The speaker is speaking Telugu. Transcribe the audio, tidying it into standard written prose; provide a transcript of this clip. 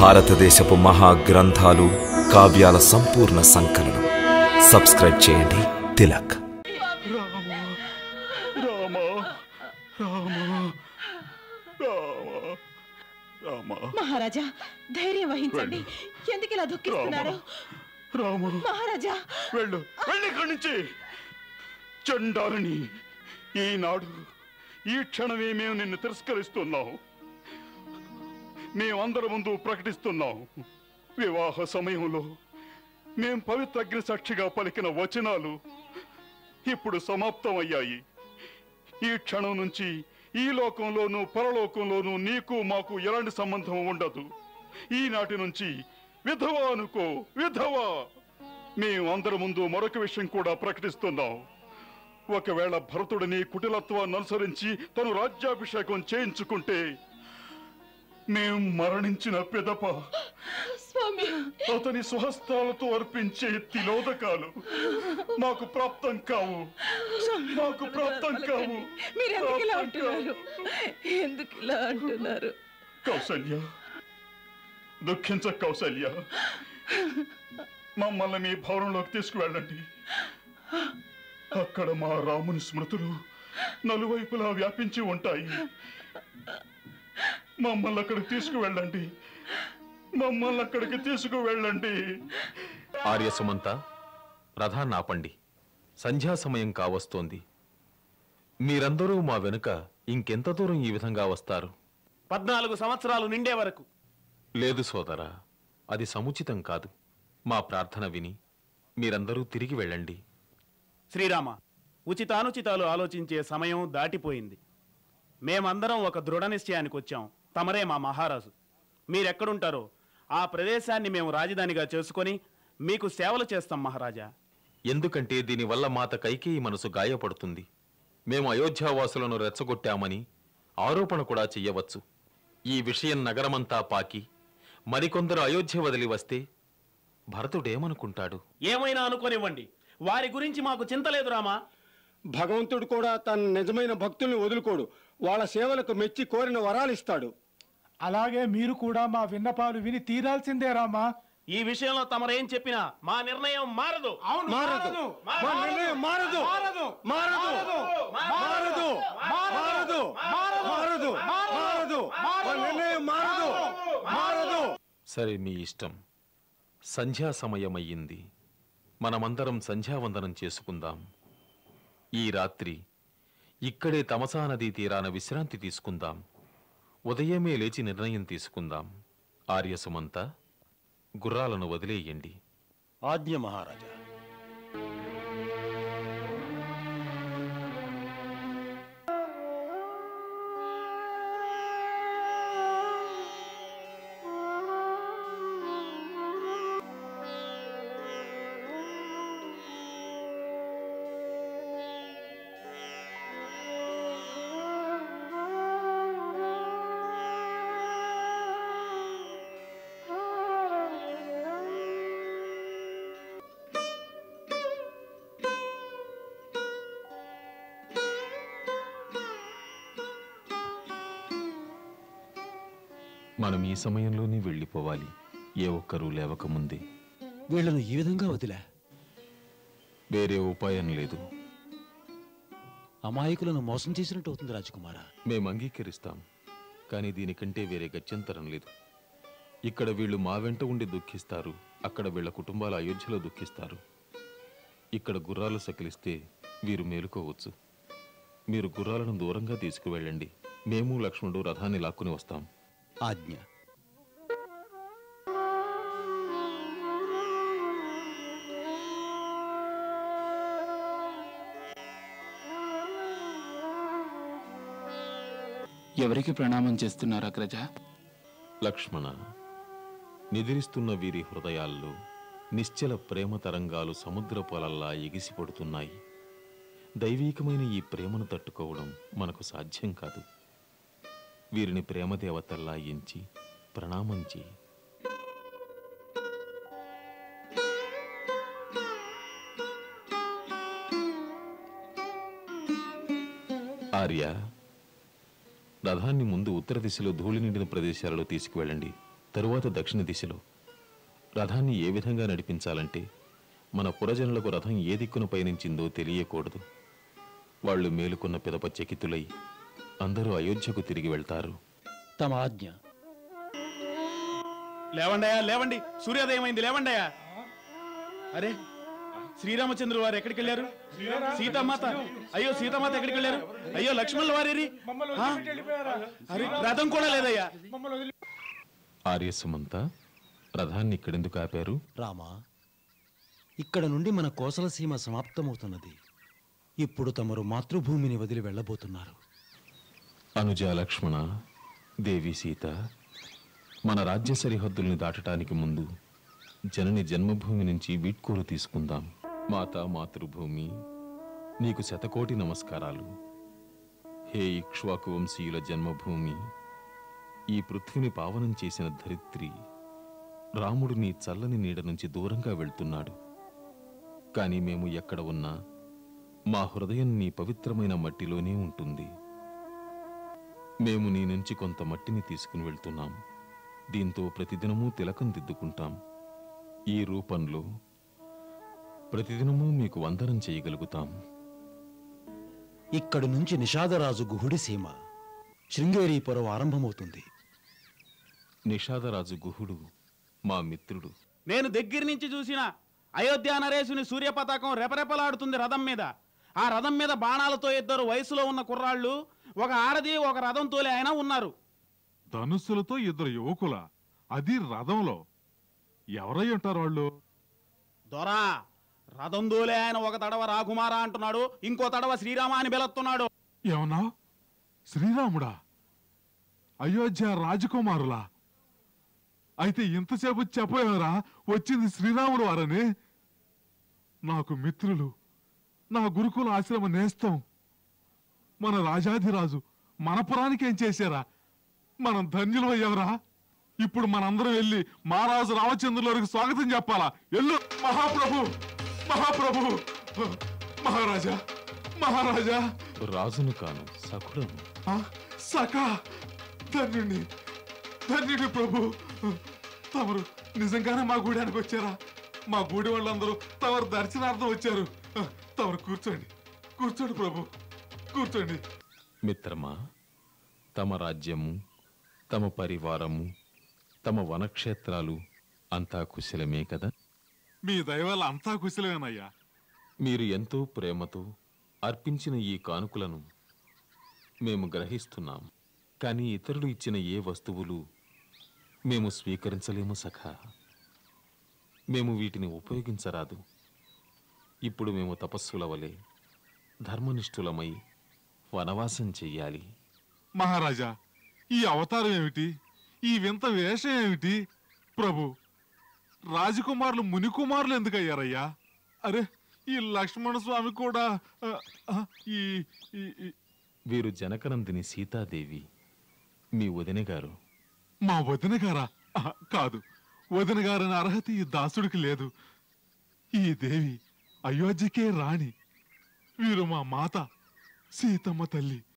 భారతదేశపు మహాగ్రంథాలు కావ్యాల సంపూర్ణ సంకలనం. సబ్స్క్రైబ్ చేయండి. తిలక్. మహారాజా, ధైర్యం వహించండి. ఎందుకు ఇలా దుఃఖిస్తున్నారు? మహారాజా, వెళ్ళు ఇక్కడి నుంచి. చండాలని, ఈనాడు ఈ క్షణమే మేము నిన్ను తిరస్కరిస్తున్నాం. మేమందరి ముందు ప్రకటిస్తున్నాం, వివాహ సమయంలో మేం పవిత్ర అగ్ని సాక్షిగా పలికిన వచనాలు ఇప్పుడు సమాప్తం అయ్యాయి. ఈ క్షణం నుంచి ఈ లోకంలోనూ పరలోకంలోనూ నీకు మాకు ఎలాంటి సంబంధం ఉండదు. ఈనాటి నుంచి విధవ అనుకో, విధవ. మేము అందరి ముందు మరొక విషయం కూడా ప్రకటిస్తున్నాం. ఒకవేళ భరతుడిని కుటిలత్వాన్ని అనుసరించి తను రాజ్యాభిషేకం చేయించుకుంటే మేం మరణించిన పిదప అతని స్వహస్తాలతో అర్పించే తిలోదకాలు మాకు ప్రాప్తం కావు. ఎందుకు ఇలా అంటున్నారు? కౌసల్య, దుఃఖించ కౌసల్య. మమ్మల్ని మీ భవనంలోకి తీసుకువెళ్ళండి. అక్కడ మా రాముని స్మృతులు నలువైపులా వ్యాపించి ఉంటాయి. మమ్మల్ని అక్కడికి తీసుకువెళ్ళండి. ఆర్య సుమంత, రథాన్ని ఆపండి. సంధ్యా సమయం కావస్తోంది. మీరందరూ మా వెనుక ఇంకెంత దూరం ఈ విధంగా వస్తారు? 14 సంవత్సరాలు నిండే వరకు. లేదు సోదరా, అది సముచితం కాదు. మా ప్రార్థన విని మీరందరూ తిరిగి వెళ్ళండి. శ్రీరామ, ఉచితానుచితాలు ఆలోచించే సమయం దాటిపోయింది. మేమందరం ఒక దృఢ నిశ్చయానికి వచ్చాం. తమరే మా మహారాజు. మీరెక్కడుంటారో ఆ ప్రదేశాన్ని మేము రాజధానిగా చేసుకొని మీకు సేవలు చేస్తాం మహారాజా. ఎందుకంటే దీనివల్ల మాత కైకేయి మనసు గాయపడుతుంది. మేము అయోధ్యావాసులను రెచ్చగొట్టామని ఆరోపణ కూడా చెయ్యవచ్చు. ఈ విషయం నగరమంతా పాకి మరికొందరు అయోధ్య వదిలి వస్తే భరతుడేమనుకుంటాడు? ఏమైనా అనుకోనివ్వండి, వారి గురించి మాకు చింతలేదు రామా. భగవంతుడు కూడా తన నిజమైన భక్తుల్ని వదులుకోడు. వాళ్ళ సేవలకు మెచ్చి కోరిన వరాలిస్తాడు. అలాగే మీరు కూడా మా విన్నపాలు విని తీరాల్సిందే రామా. ఈ విషయంలో తమరేం చెప్పినా మా నిర్ణయం మారదు. సరే, మీ ఇష్టం. సంధ్యా సమయమయ్యింది. మనమందరం సంధ్యావందనం చేసుకుందాం. ఈ రాత్రి ఇక్కడే తమసా నదీ తీరాన విశ్రాంతి తీసుకుందాం. ఉదయమే లేచి నిర్ణయం తీసుకుందాం. ఆర్య సుమంత, గుర్రాలను వదిలేయండి. ఆజ్ఞ మహారాజా. మనం ఈ సమయంలోనే వెళ్ళిపోవాలి, ఏ ఒక్కరూ లేవకముందే. వీళ్లను ఈ విధంగా వదిలా వేరే ఉపాయం లేదు. అమాయకులను మోసం చేసినట్టు అవుతుంది రాజకుమారా. మేము అంగీకరిస్తాం, కానీ దీనికంటే వేరే గత్యంతరం లేదు. ఇక్కడ వీళ్ళు మా వెంట ఉండి దుఃఖిస్తారు, అక్కడ వీళ్ళ కుటుంబాల అయోధ్యలో దుఃఖిస్తారు. ఇక్కడ గుర్రాలు సకిలిస్తే వీరు మేలుకోవచ్చు. మీరు గుర్రాలను దూరంగా తీసుకువెళ్ళండి. మేము లక్ష్మణుడు రథాన్ని లాక్కుని వస్తాం. ఆజ్ఞ. ఎవరికి ప్రణామం చేస్తున్నారు అగ్రజ? లక్ష్మణ, నిద్రిస్తున్న వీరి హృదయాల్లో నిశ్చల ప్రేమ తరంగాలు సముద్ర పొలల్లా ఎగిసిపడుతున్నాయి. దైవీకమైన ఈ ప్రేమను తట్టుకోవడం మనకు సాధ్యం కాదు. వీరిని ప్రేమదేవతల్లా ఎంచి ప్రణామం చేయి. ఆర్య, రథాన్ని ముందు ఉత్తర దిశలో ధూళి నిండిన ప్రదేశాలలో తీసుకువెళ్ళండి. తరువాత దక్షిణ దిశలో. రథాన్ని ఏ విధంగా నడిపించాలంటే మన పురజనులకు రథం ఏ దిక్కున పయనించిందో తెలియకూడదు. వాళ్ళు మేలుకున్న పిదప చకితులై అందరూ అయోధ్యకు తిరిగి వెళ్తారు. తమ ఆజ్ఞ. లేవండయా, లేవండి, సూర్యోదయం అయింది, లేవండయా. అరే, శ్రీరామచంద్రుల వారు ఎక్కడికి వెళ్ళారు? సీతామాత, అయ్యో సీతామాత ఎక్కడికి వెళ్ళారు? అయ్యో లక్ష్మణుల వారేరి? అరే, రథం కూడా లేదయ్యా. ఆర్యసుమంత, రథాన్ని ఇక్కడెందుకు ఆపారు? రామా, ఇక్కడ నుండి మన కోసలసీమ సమాప్తమవుతున్నది. ఇప్పుడు తమరు మాతృభూమిని వదిలి వెళ్ళబోతున్నారు. అనుజ లక్ష్మణ, దేవి సీత, మన రాజ్య సరిహద్దుల్ని దాటటానికి ముందు జనని జన్మభూమి నుంచి వీడ్కోలు తీసుకుందాం. మాతా మాతృభూమి, నీకు శతకోటి నమస్కారాలు. హే ఇక్ష్వాకు వంశీయుల జన్మభూమి, ఈ పృథ్వీని పావనం చేసిన ధరిత్రి, రాముడు నీ చల్లని నీడ నుంచి దూరంగా వెళ్తున్నాడు. కాని మేము ఎక్కడ ఉన్నా మా హృదయం నీ పవిత్రమైన మట్టిలోనే ఉంటుంది. మేము నీ నుంచి కొంత మట్టిని తీసుకుని వెళ్తున్నాం. దీంతో ప్రతిదినమూ తిలకం దిద్దుకుంటాం. ఈ రూపంలో ప్రతిదినమూ మీకు వందనం చేయగలుగుతాం. ఇక్కడి నుంచి నిషాదరాజు గుహుడి సీమ శృంగేరీపురం ఆరంభమవుతుంది. నిషాదరాజు గుహుడు మా మిత్రుడు. నేను దగ్గర నుంచి చూసిన అయోధ్య నరేశుని సూర్య పతాకం రెపరెపలాడుతుంది రథం మీద. ఆ రథం మీద బాణాలతో ఇద్దరు వయసులో ఉన్న కుర్రాళ్ళు, ఒక ఆడది, ఒక రథం తోలే ఆయన ఉన్నారు. ధనుస్సులతో ఇద్దరు యువకుల, అది రథంలో. ఎవరై ఉంటారు వాళ్ళు? దొరా, రథం తోలే ఆయన ఒక తడవ రాకుమారా అంటున్నాడు, ఇంకో తడవ శ్రీరామ అని బెలస్తున్నాడు. ఏమన్నా? శ్రీరాముడా? అయోధ్య రాజకుమారులా? అయితే ఇంతసేపు చెప్పేవారా వచ్చింది శ్రీరాముడు వారని? నాకు మిత్రులు, నా గురుకుల ఆశ్రమ నేస్తం, మన రాజాధిరాజు మన పురానికి ఏం చేశారా? మనం ధన్యులు అయ్యావరా. ఇప్పుడు మనందరం వెళ్ళి మహారాజు రామచంద్రుల వారికి స్వాగతం చెప్పాలా? ఎల్లు మహాప్రభు, మహాప్రభు, మహారాజా, మహారాజా. రాజును కాను, సఖుడను. సఖా, ధన్యుణ్ణి, ధన్యుడి ప్రభు. తమరు నిజంగానే మా గూడానికి వచ్చారా? మా గూడి వాళ్ళందరూ తమరు దర్శనార్థం వచ్చారు. తమరు కూర్చోండి, కూర్చోండి ప్రభు, కూర్చోండి. మిత్రమా, తమ రాజ్యము, తమ పరివారము, తమ వనక్షేత్రాలు అంతా కుశలమే కదా? మీ దయవల్ల అంతా కుశలమేనయ్యా. మీరు ఎంతో ప్రేమతో అర్పించిన ఈ కానుకలను మేము గ్రహిస్తున్నాం. కానీ ఇతరులు ఇచ్చిన ఏ వస్తువులు మేము స్వీకరించలేము సఖా. మేము వీటిని ఉపయోగించరాదు. ఇప్పుడు మేము తపస్సుల వలె ధర్మనిష్ఠులమై వనవాసం చెయ్యాలి. మహారాజా, ఈ అవతారం ఏమిటి? ఈ వింత వేషం ఏమిటి? ప్రభు, రాజకుమారులు మునికుమారులు ఎందుకయ్యారయ్యా? అరే, ఈ లక్ష్మణ స్వామి కూడా వీరు జనకనందిని సీతాదేవి, మీ వదిన గారు. మా వదిన గారా? కాదు, వదిన గారని అర్హత ఈ దాసుడికి లేదు. ఈ దేవి అయోధ్యకే రాణి. వీరు మా మాత సీతమ్మ తల్లి.